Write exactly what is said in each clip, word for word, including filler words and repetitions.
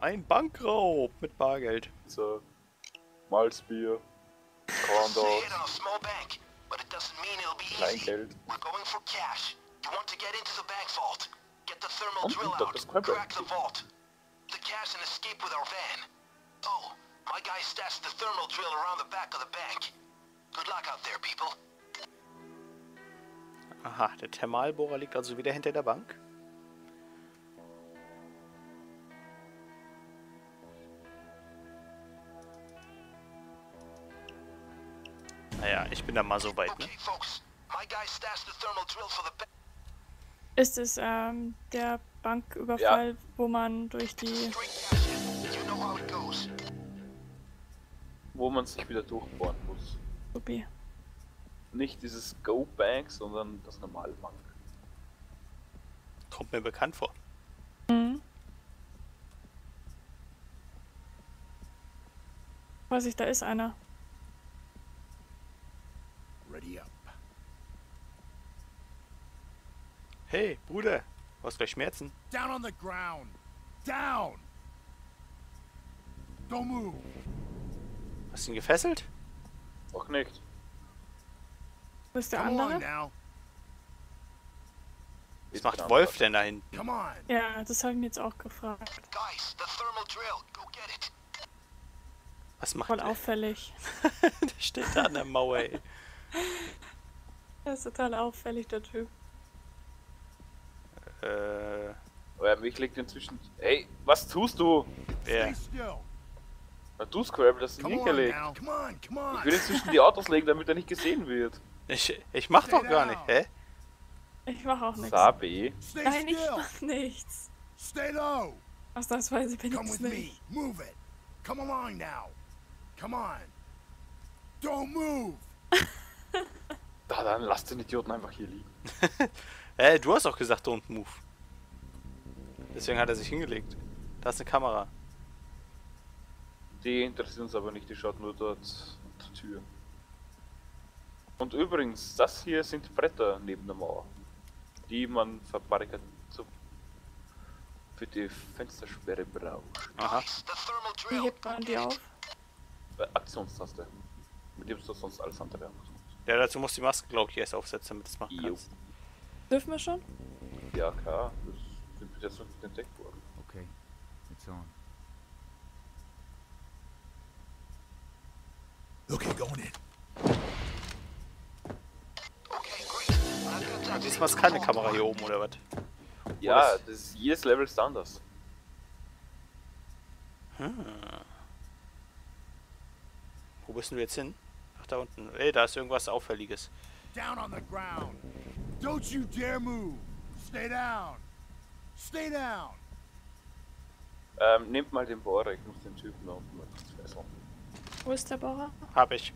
Ein Bankraub mit Bargeld. So, Malzbier, Corndog, Kleingeld. Und unter das Crabbe. Aha, der Thermalbohrer liegt also wieder hinter der Bank. Naja, ich bin da mal so weit, ne? Ist es ähm, der Banküberfall, Ja. wo man durch die... Wo man sich wieder durchbohren muss. Supi. Nicht dieses Go-Bank, sondern das normale Bank. Kommt mir bekannt vor. Mhm. Vorsicht, da ist einer. Ready up. Hey, Bruder, du hast gleich Schmerzen. Down on the ground. Down. Don't move. Hast du ihn gefesselt? Auch nicht. Wo ist der Come along andere? now. Was macht Wolf denn da hinten? Come on. Ja, das habe ich mir jetzt auch gefragt. Was macht Voll der? auffällig. Der steht da an der Mauer, ey. Der ist total auffällig, der Typ. Äh, Aber mich liegt inzwischen... Hey, was tust du? wer? Stay still. Na du, Scrabble, das ist Come on hingelegt. now. Come on, come on. Ich will ihn zwischen die Autos legen, damit er nicht gesehen wird. Ich, ich mach doch gar nicht, hä? Ich mach auch nichts. Sabi. Stay Nein, ich still. mach nichts. Stay low. Ausnahmsweise bin Come ich with es me. nicht. Move it. Come along now. Come on. Don't move. Da, dann lass den Idioten einfach hier liegen. Äh, du hast auch gesagt, don't move. Deswegen hat er sich hingelegt. Da ist eine Kamera. Die interessiert uns aber nicht, die schaut nur dort zur Tür. Und übrigens, das hier sind Bretter neben der Mauer, die man verbarrikadiert so für die Fenstersperre braucht. Aha. Wie hebt man die auf? Äh, Aktionstaste. Mit dem du sonst alles andere machst. Ja, dazu musst du die Maske, glaube ich, erst aufsetzen, damit du es machen Jo. kannst. Dürfen wir schon? Ja, klar, das sind bis jetzt noch nicht entdeckt worden. Okay, it's on. Okay, going in. Und diesmal ist keine Kamera hier oben, oder was? Ja, das- das ist, jedes Level ist anders. Hm. Wo bist denn du jetzt hin? Ach, da unten. Ey, da ist irgendwas Auffälliges. Down on the ground. Don't you dare move. Stay down. Stay down. Ähm, nehmt mal den Bohrer, ich muss den Typen noch mal fesseln. Wo ist der Bohrer? Hab ich.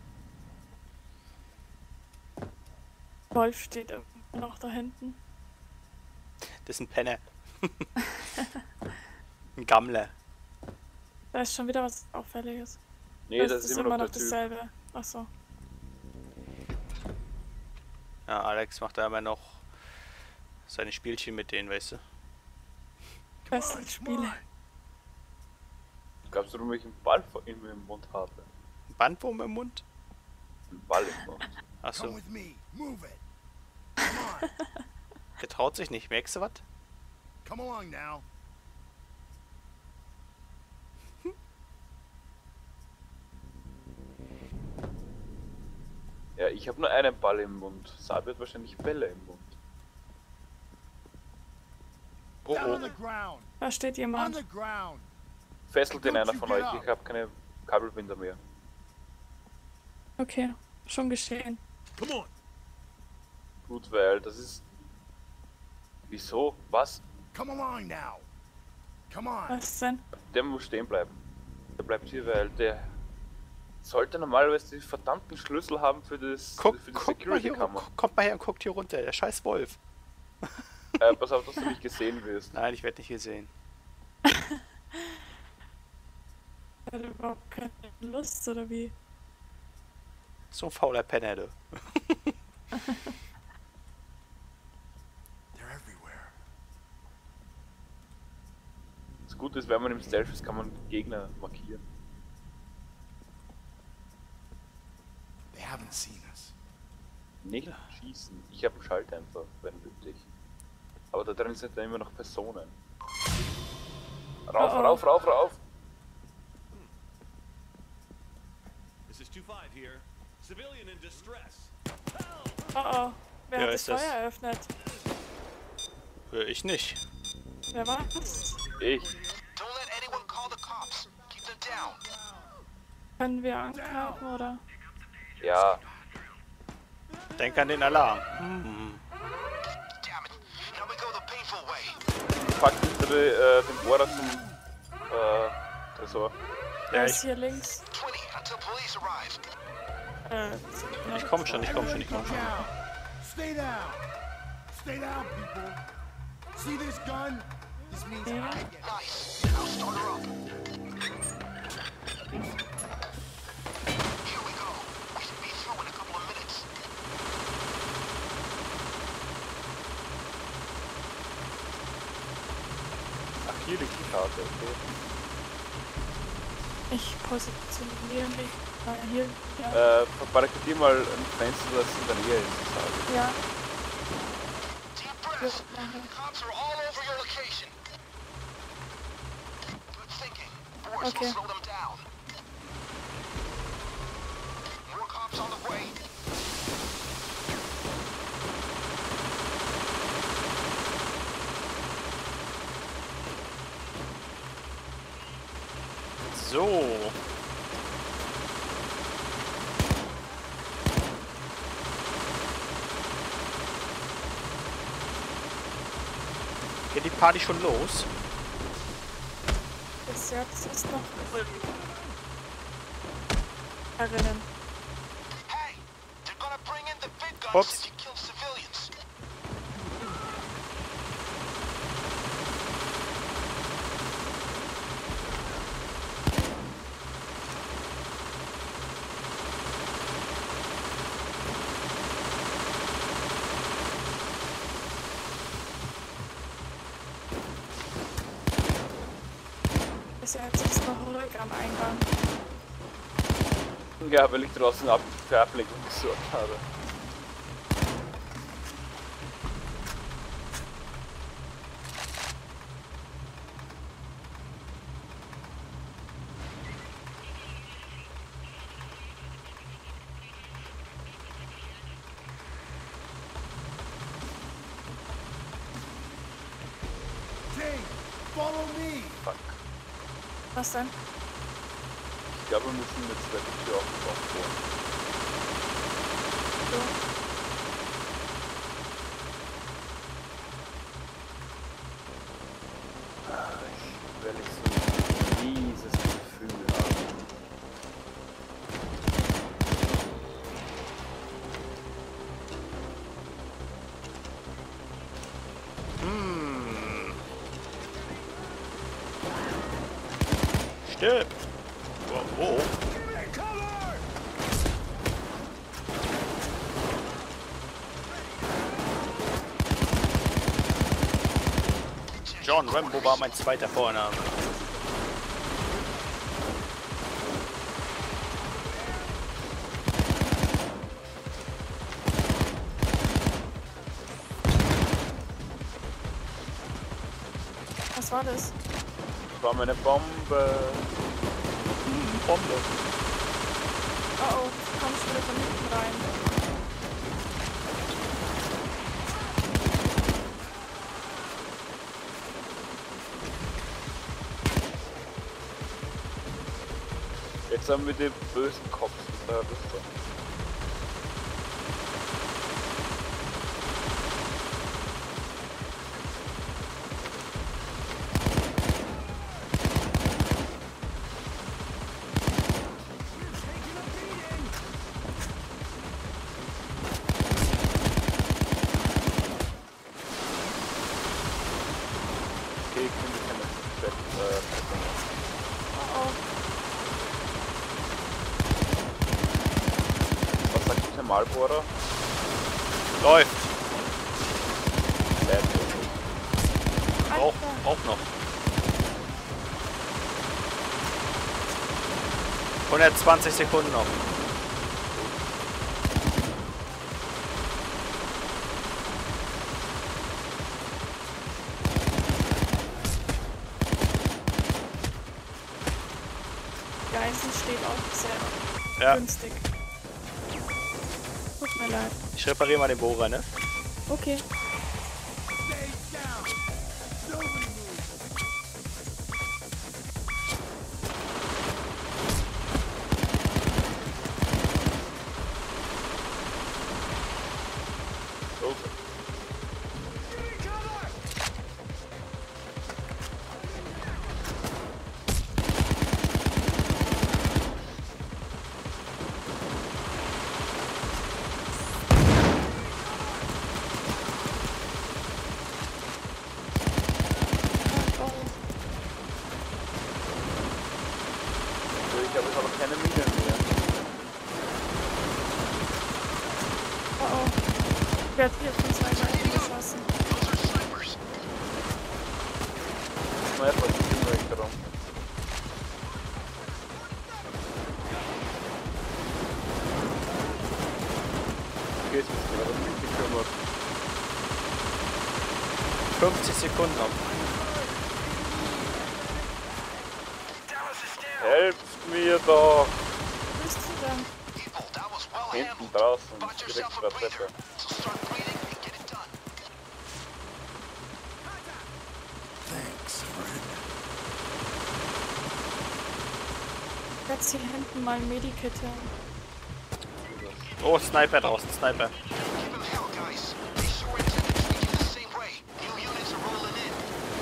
Wolf steht immer noch da hinten. Das ist ein Penner. Ein Gammler. Da ist schon wieder was Auffälliges. Nee, das, das, ist immer noch der Typ. dasselbe. Achso. Ja, Alex macht da immer noch seine Spielchen mit denen, weißt du? Fesselspiele. Glaubst du, warum ich einen Ball vor ihm im Mund habe? Ein Bandwurm im Mund? Ein Ball im Mund. Come Achso, with me. Move it. Come on. der traut sich nicht. Merkst du was? Come along now. Ja, ich habe nur einen Ball im Mund. Sabi hat wahrscheinlich Bälle im Mund. Oh Down on oh, the ground. Da steht On jemand. the ground. fesselt den Don't einer you von get euch. up. Ich habe keine Kabelbinder mehr. Okay, schon geschehen. Come on. Gut, weil das ist... Wieso? Was? Come along now. Come on. Was denn? Der muss stehen bleiben. Der bleibt hier, weil der sollte normalerweise die verdammten Schlüssel haben für das Guck, für die guck mal hier, Security-Kammer. guck- kommt mal her und guckt hier runter. Der scheiß Wolf. Äh, pass auf, dass du nicht gesehen wirst. Nein, ich werde nicht hier sehen. Hat er überhaupt keine Lust oder wie? So ein fauler Penner, du. They're everywhere. Das Gute ist, wenn man im Stealth ist, kann man Gegner markieren. They haven't seen us. Nicht schießen. Ich habe einen Schalldämpfer, wenn nötig. Aber da drin sind dann immer noch Personen. Rauf, Oh oh. rauf, rauf, rauf! This is two five here. Civilian in distress. Oh oh. Wer Ja, hat das ist das? Feuer eröffnet? Hör ich nicht. Wer war das? Ich. Don't let anyone call the cops. Keep them down. Können wir angreifen oder? Ja. Denk an den Alarm. Hm. Damn it. Now we go the painful way. Pack hinter die, äh, den Bohrer zum äh, Tresor. Der Ja, ist ich, hier links. twenty until police arrive. Äh, ich komm schon, ich komm schon, ich komm schon. Down. Stay down. Stay down, people. See this gun? This means Yeah. I get Nice. Now start her up. Here we go. We should be through in a couple of minutes. Ach, hier liegt die Karte, okay. ich positioniere mich. Äh, hier. Ja. Äh, verbarrikadier mal ein Fenster, das in der Nähe ist, sage ich. ja. Deep breath. Cops are all over your location. Good thinking. Force Okay. will slow them down. More cops on the way. So. Geht die Party schon los? Bis jetzt ist noch erinnern. Hey, they're gonna bring in the big guns Ups. if you kill civilians. Bis jetzt ist noch ruhig am Eingang. Ja, weil ich draußen ab für Ablenkung gesorgt habe. Jane, follow me. Fuck. Was denn? Ich glaube, wir müssen jetzt gleich die Tür aufgebaut werden. So. Ah, ich will nicht so dieses Gefühl haben. Hm. Stimmt. Wo? wo? John Rambo war mein zweiter Vorname. Was war das? Das war meine Bombe. Hm, Bombe. Oh oh, du kommst wieder von hinten rein. Jetzt haben wir den bösen Kopf mit der Rüstung. Okay, ich finde keine Chat, äh, Oh oh. was sagt der Thermalbohrer? Läuft. Bad. Auch, Alter. auch noch. hundertzwanzig Sekunden noch. Geisen steht auch sehr Ja. günstig. Tut mir leid. Ich repariere mal den Bohrer, ne? Okay. Stay down. Nobody move. Over. Oh, So, ich habe jetzt aber keine Minen mehr. oh, oh. Ich werde hier von zwei Seiten geschossen. Those are snipers. Sniper, die sind weg darum. Okay, jetzt müssen wir aber nicht gekümmert. fünfzig Sekunden noch. Dallas is down. Helft mir doch! Wo bist du denn? People, that was well Hinten handled. draußen, Bought direkt yourself vor a der breather. Treppe. So start breathing and get it done. Thanks, friend. Jetzt hier hinten mal ein Medikit hin. Oh, Sniper draußen, Sniper. Give him hell, guys. They sure intended to treat you the same way. New units are rolling in.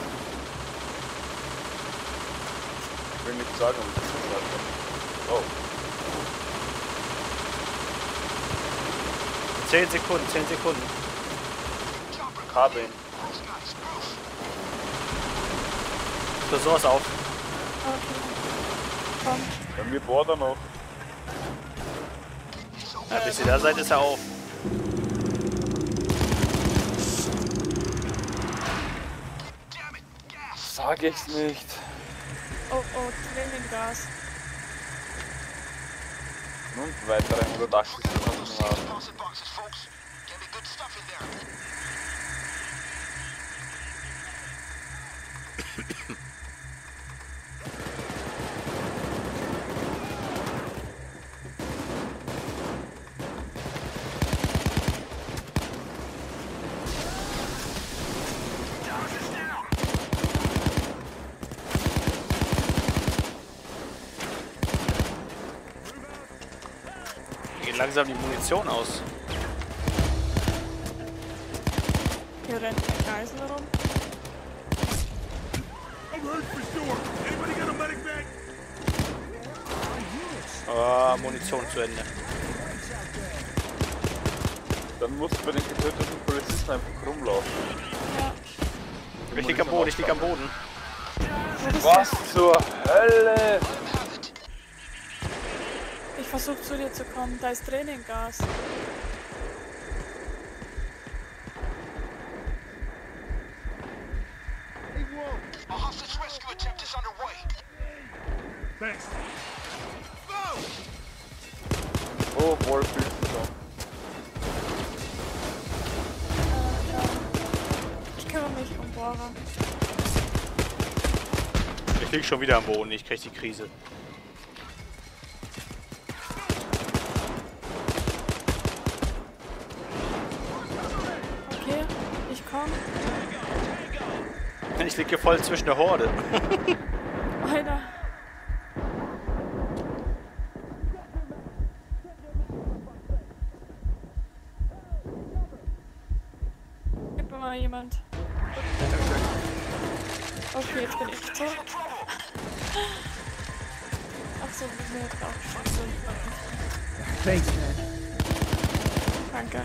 Ich will nicht sagen, ob ich das gesagt habe. Oh, zehn Sekunden, zehn Sekunden. Chopper, habe ihn. close guys, move. So, sowas auf. Okay. Komm. Bei mir bohrt er noch. It's over. Ja, bis ihr da seid, ist er auf. Damn it, gas. Sag ich's nicht. Oh, oh, Traininggas. Und weitere hundertachtzig Those Sekunden safe haben. deposit boxes, folks. Can be good stuff in there. Dallas is down. Mir geht langsam die Munition aus. Hier rennt ein Geisel rum. I'm hurt for sure. Anybody got a medic bag? Ah, Munition zu Ende. Dann musst du bei den getöteten Polizisten einfach rumlaufen. Ja. Ich lieg am Boden, ich lieg am Boden. Wo bist Was zur Hölle? du? Ich versuche zu dir zu kommen. Da ist Traininggas. Hey, whoa. A hostage rescue attempt is underway. Thanks. Oh, Wolfie. So. Äh, äh, ich kümmere mich um Bohrer. Ich lieg schon wieder am Boden, ich krieg die Krise. Okay, ich komm. Ich lieg hier voll zwischen der Horde. Alter. Gib mir mal jemand. Okay, jetzt bin ich tot. Achso, wir sind jetzt auch schon so. Thanks, man. Danke.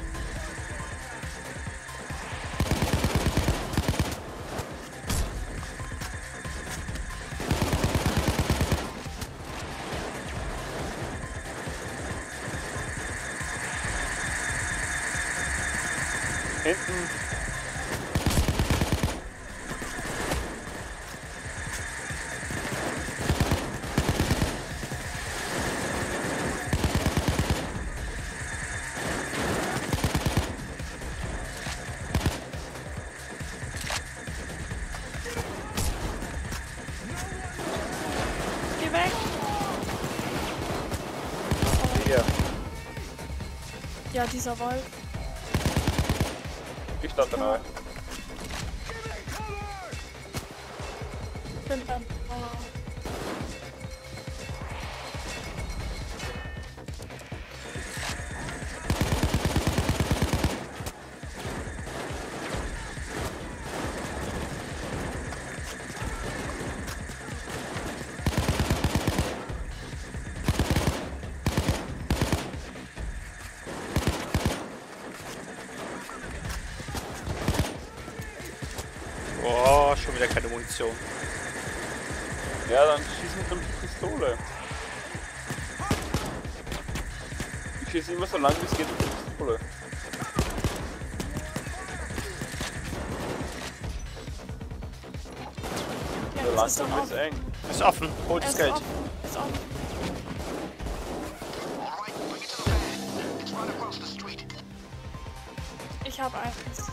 Hinten. Ja, dieser Wolf. Ich stand da neu. Bin dann. Oh. Oh, schon wieder keine Munition. Ja, dann schieß mit der Pistole. Ich schieße immer so lang wie es geht mit der Pistole. Ja, Der das ist Land doch ist offen. eng. Ist offen. Holt Er das ist Geld. offen. Ist offen. All right, bring it to the van. It's right across the street. Ich habe eins.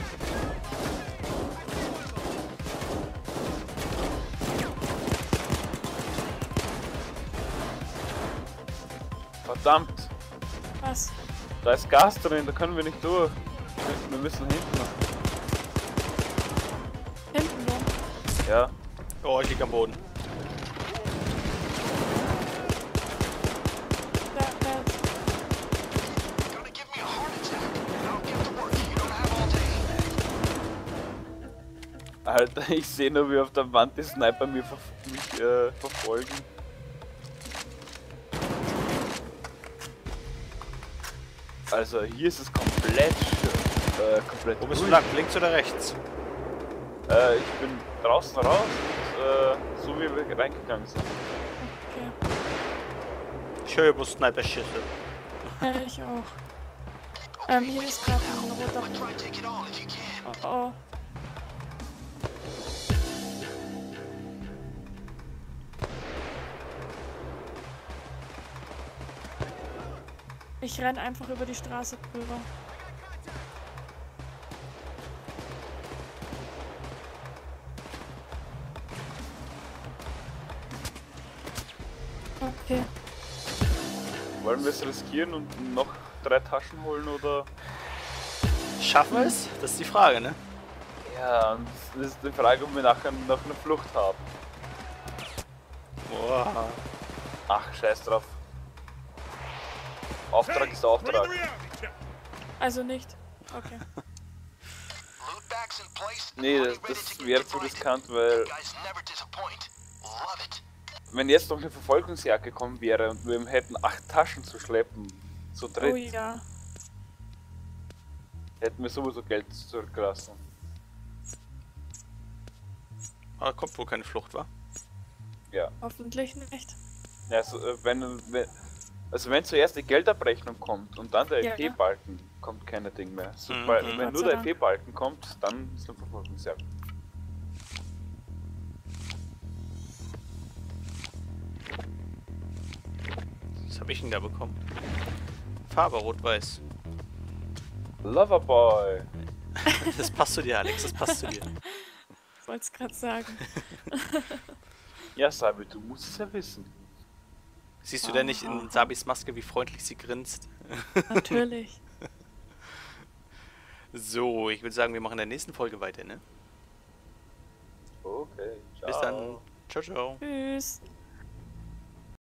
Verdammt! Was? Da ist Gas drin, da können wir nicht durch. Wir müssen hinten. Hinten rum. Ja. Oh, ich lieg am Boden. Da, da. Gonna give me a heart attack. I'll get to work. You don't have all day. Alter, ich sehe nur, wie auf der Wand die Sniper mir ver mich äh, verfolgen. Also hier ist es komplett äh, komplett Wo bist du ruhig. lang? Links oder rechts? Äh, ich bin draußen raus und äh, so wie wir reingegangen sind. Okay. Ich höre bloß Sniper-Schüsse. Ja, ich auch. Ähm, hier ist gerade ein roter Try and take it all if you can. Oh. Ich renn einfach über die Straße drüber. Okay. Wollen wir es riskieren und noch drei Taschen holen oder? Schaffen wir es? Das ist die Frage, ne? Ja, und das ist die Frage, ob wir nachher noch eine Flucht haben. Boah. Ach, scheiß drauf. Auftrag ist Auftrag. Also nicht. Okay. Loot bags in place. Nee, Money das, ready das to get wäre zu deployed. riskant, weil Guys never disappoint. Love it. wenn jetzt noch eine Verfolgungsjagd gekommen wäre und wir hätten acht Taschen zu schleppen, zu dritt, Oh ja. hätten wir sowieso Geld zurückgelassen. Aber kommt wohl keine Flucht, wa? Ja. Hoffentlich nicht. Ja, also, äh, wenn, wenn, also wenn zuerst die Geldabrechnung kommt und dann der Ja. F P-Balken, kommt keine Ding mehr. So, Mhm. weil, Mhm. wenn Gott nur sei der Dank. F P-Balken kommt, dann ist eine Verfolgungsjagd. Was habe ich denn da bekommen? Farbe rot-weiß. Loverboy! Das passt zu dir, Alex, das passt zu dir. Ich wollte es gerade sagen. Ja, Sabi, du musst es ja wissen. Siehst du denn nicht in Sabis Maske, wie freundlich sie grinst? Natürlich. So, ich würde sagen, wir machen in der nächsten Folge weiter, ne? Okay, ciao. Bis dann. Ciao, ciao. Tschüss.